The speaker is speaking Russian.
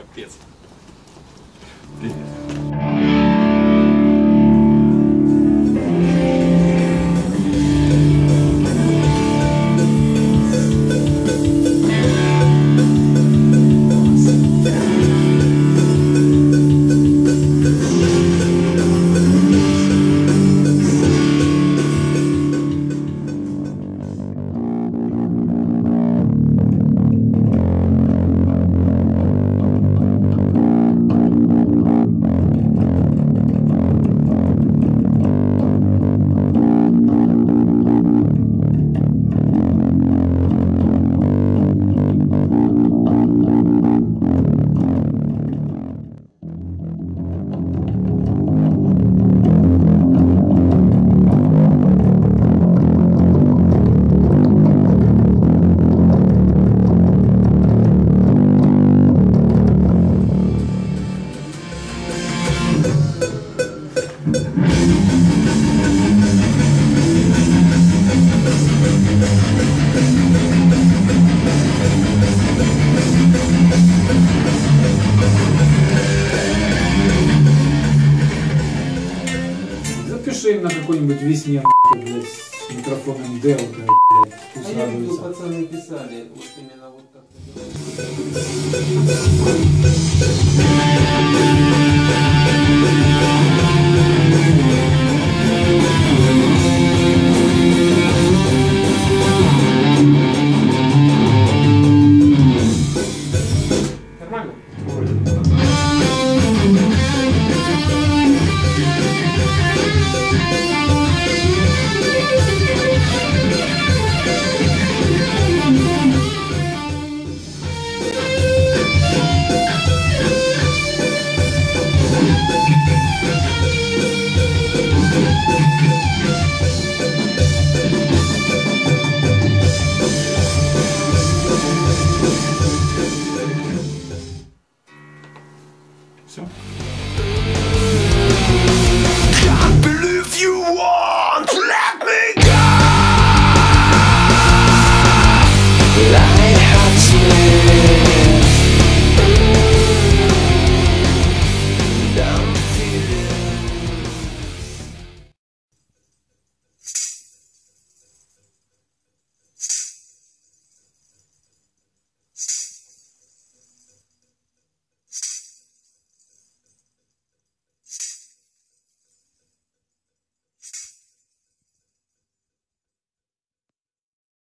Капец. Привет. Запиши им на какой-нибудь весне, блядь, с микрофоном Dell, блядь. А я видел, пацаны писали, вот именно вот так. Нормально? Все. Can't believe you won't let me go. Light hearts